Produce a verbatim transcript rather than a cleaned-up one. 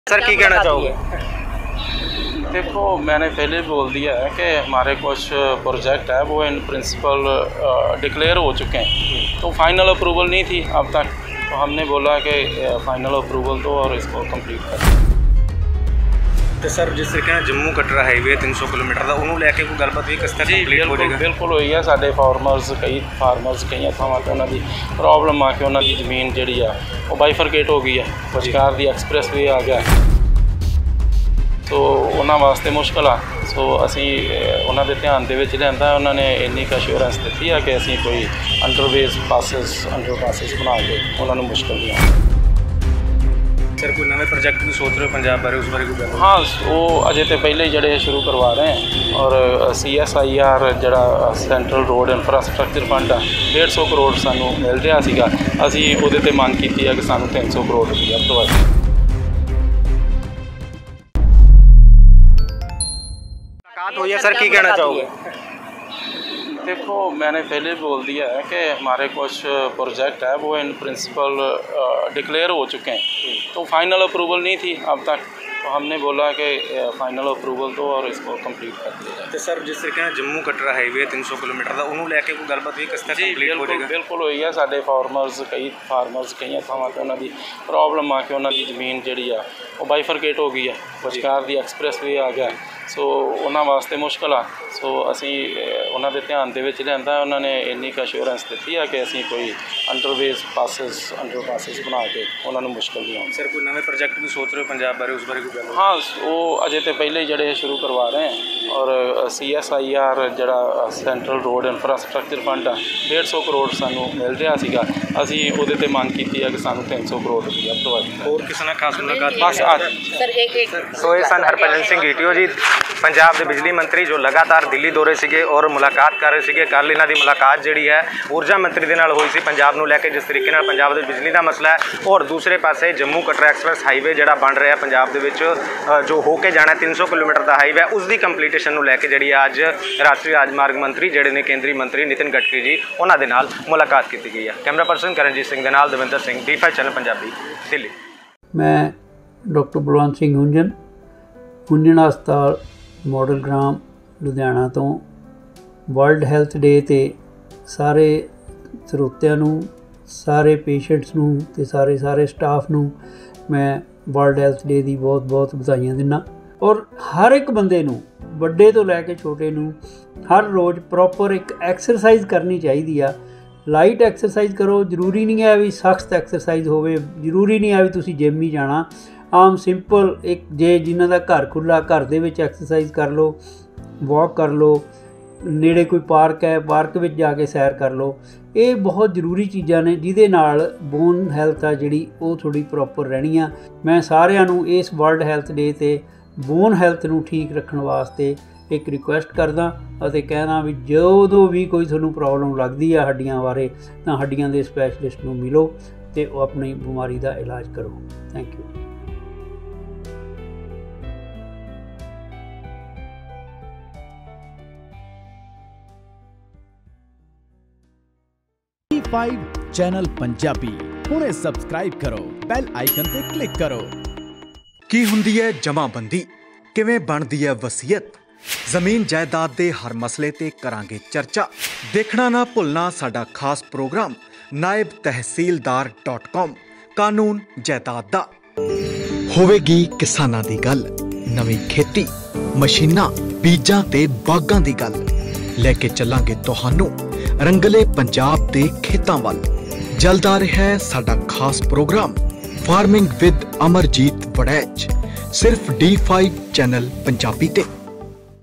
Sir की कहना चाहोगे? देखो, मैंने पहले बोल दिया है कि हमारे कुछ प्रोजेक्ट है वो इन प्रिंसिपल डिक्लेयर हो चुके हैं, तो फाइनल अप्रूवल नहीं थी अब तक, तो हमने बोला कि फाइनल अप्रूवल दो और इसको कंप्लीट कर। तो सर जिस तरीके जम्मू कटरा हाईवे तीन सौ किलोमीटर का उन्होंने लैके कोई गलबात हुई किस तरह कंप्लीट हो जाएगा? बिल्कुल हुई है। साडे फार्मर्स कई फार्मर्स कई थावां ते उन्हां दी प्रॉब्लम आ के उन्हां दी जमीन जिहड़ी आ वो बाइफरकेट हो गई है, विचकार दी एक्सप्रैस वे आ गया, तो उन्हां वास्ते मुश्किल आ। सो असी उन्हां दे ध्यान दे विच लिआंदा, उन्हां ने इन्नी क अश्योरेंस दित्ती है कि असी कोई अंडरवेज पासिस अंडर पासिस बना के उन्हां नूं मुश्किल नहीं आ। सर कोई नवे प्रोजेक्ट भी सोच रहे हो पंजाब बारे, उस बारे कोई गल? हाँ, वो अजे तो पहले ही जड़े शुरू करवा रहे हैं, और सी एस आई आर जड़ा सेंट्रल रोड इंफ्रास्ट्रक्चर फंड आ डेढ़ सौ करोड़ सानू मिल रहा सीगा, असी उहदे ते मांग की है कि सानू तीन सौ करोड़ रुपया प्रोवाइड। मुलाकात हुई है, सर की कहना चाहोगे? देखो, मैंने पहले बोल दिया है कि हमारे कुछ प्रोजेक्ट है वो इन प्रिंसिपल डिक्लेयर हो चुके हैं, तो फाइनल अप्रूवल नहीं थी अब तक, तो हमने बोला कि फाइनल अप्रूवल दो और इसको कंप्लीट कर दिया जाए। तो सर जिस तरीके जम्मू कटरा हाईवे तीन सौ किलोमीटर का उन्होंने लैके कोई गलबात हुई किस तरह कंप्लीट हो जाएगा? बिल्कुल हुई है। साडे फार्मर्स कई फार्मर्स कई थावां ते उन्हां दी प्रॉब्लम आ के उन्हां दी जमीन जिहड़ी आ वो बाइफरकेट हो गई है, विचकार दी एक्सप्रैस वे आ गया, सो उन्हां वास्ते मुश्किल आ। सो असी उन्हां दे ध्यान दे विच लिआंदा, उन्हां ने इन्नी क अश्योरेंस दित्ती है कि असी कोई अंडरवेज पासिस अंडर पासिस बना के उन्हां नूं मुश्किल नहीं आउंदी। सर कोई नवे प्रोजेक्ट भी सोच रहे हो पंजाब बारे, उस बारे कोई गल? हाँ, वो अजे तो पहले ही जड़े शुरू करवा रहे हैं, और सी एस आई आर जड़ा सेंट्रल रोड इंफ्रास्ट्रक्चर फंड आ डेढ़ सौ करोड़ सानू मिल रहा सीगा, असी उहदे ते मांग की है कि सानू तीन सौ करोड़ रुपया प्रोवाइड। और किसी ने खास मुलाकात? बस आज सर एक एक सो ये सन हरभजन सिंह गिटियो जी पंजाब के बिजली मंत्री जो लगातार दिल्ली दौरे सीगे और मुलाकात कर रहे थे। कल इन्हां दी मुलाकात जिहड़ी है ऊर्जा मंत्री दे नाल होई सी पंजाब नूं लैके, जिस तरीके नाल पंजाब दे बिजली का मसला है, और दूसरे पासे जम्मू कटरा एक्सप्रैस हाईवे जिहड़ा बन रहा है पंजाब दे विच जो होके जाना तीन सौ किलोमीटर का हाईवे, उसकी कंप्लीटेशन नूं लैके जिहड़ी अज राष्ट्रीय राजमार्ग मंत्री जिहड़े ने केंद्रीय मंत्री नितिन गडकरी जी उन्हां दे नाल मुलाकात की गई है। कैमरा पर्सन करणजीत सिंह दे नाल Davinder Singh, D five channel Punjabi, Delhi. मैं डॉक्टर बलवंत सिंह हुंजन हुंजन हस्पताल मॉडल ग्राम लुधियाना तो वर्ल्ड हैल्थ डे ते सारे ਸਰੋਤਿਆਂ ਨੂੰ, ਸਾਰੇ ਪੇਸ਼ੈਂਟਸ ਨੂੰ ਤੇ ਸਾਰੇ ਸਾਰੇ ਸਟਾਫ ਨੂੰ ਮੈਂ ਵਰਲਡ ਹੈਲਥ ਡੇ ਦੀ ਬਹੁਤ ਬਹੁਤ ਵਧਾਈਆਂ ਦਿੰਦਾ। ਔਰ ਹਰ ਇੱਕ ਬੰਦੇ ਨੂੰ, ਵੱਡੇ ਤੋਂ ਲੈ ਕੇ ਛੋਟੇ ਨੂੰ, ਹਰ ਰੋਜ਼ ਪ੍ਰੋਪਰ ਇੱਕ ਐਕਸਰਸਾਈਜ਼ ਕਰਨੀ ਚਾਹੀਦੀ ਆ। ਲਾਈਟ ਐਕਸਰਸਾਈਜ਼ ਕਰੋ, ਜ਼ਰੂਰੀ ਨਹੀਂ ਹੈ ਵੀ ਸਖਤ ਐਕਸਰਸਾਈਜ਼ ਹੋਵੇ, ਜ਼ਰੂਰੀ ਨਹੀਂ ਹੈ ਵੀ ਤੁਸੀਂ ਜਿਮ ਹੀ ਜਾਣਾ। ਆਮ ਸਿੰਪਲ ਇੱਕ ਜੇ ਜਿਨ੍ਹਾਂ ਦਾ ਘਰ ਖੁੱਲ੍ਹਾ, ਘਰ ਦੇ ਵਿੱਚ ਐਕਸਰਸਾਈਜ਼ ਕਰ ਲਓ, ਵੋਕ ਕਰ ਲਓ, ਨੇੜੇ ਕੋਈ ਪਾਰਕ ਹੈ ਪਾਰਕ ਵਿੱਚ ਜਾ ਕੇ ਸੈਰ ਕਰ ਲਓ। ਇਹ ਬਹੁਤ ਜ਼ਰੂਰੀ ਚੀਜ਼ਾਂ ਨੇ ਜਿਹਦੇ ਨਾਲ ਬੋਨ ਹੈਲਥ ਆ ਜਿਹੜੀ ਉਹ ਥੋੜ੍ਹੀ ਪ੍ਰੋਪਰ ਰਹਿਣੀ ਆ। ਮੈਂ ਸਾਰਿਆਂ ਨੂੰ ਇਸ ਵਰਲਡ ਹੈਲਥ ਡੇ 'ਤੇ ਬੋਨ ਹੈਲਥ ਨੂੰ ਠੀਕ ਰੱਖਣ ਵਾਸਤੇ ਇੱਕ ਰਿਕੁਐਸਟ ਕਰਦਾ ਅਤੇ ਕਹਿਣਾ ਵੀ ਜਦੋਂ ਵੀ ਕੋਈ ਤੁਹਾਨੂੰ ਪ੍ਰੋਬਲਮ ਲੱਗਦੀ ਆ ਹੱਡੀਆਂ ਬਾਰੇ ਤਾਂ ਹੱਡੀਆਂ ਦੇ ਸਪੈਸ਼ਲਿਸਟ ਨੂੰ ਮਿਲੋ ਅਤੇ ਉਹ ਆਪਣੀ ਬਿਮਾਰੀ ਦਾ ਇਲਾਜ ਕਰੋ। Thank you. D five channel Punjabi हुणे सबसक्राइब करो, बैल आइकन ते क्लिक करो। की हुंदी है जमाबंदी, किवें बनदी है वसीयत, जमीन जायदाद दे हर मसले ते करांगे चर्चा। देखना ना भुलना साडा खास प्रोग्राम नायब तहसीलदार डॉट कॉम, कानून जायदाद दा। होवेगी किसानां दी गल, नवीं खेती, मशीनां, बीजां ते बागां दी गल, लेके चलांगे तुहानू रंगले पंजाब दे खेतां वल। जलदा रहा है साडा खास program farming with Amarjit Waraich, सिर्फ डी फाइव चैनल पंजाबी ते।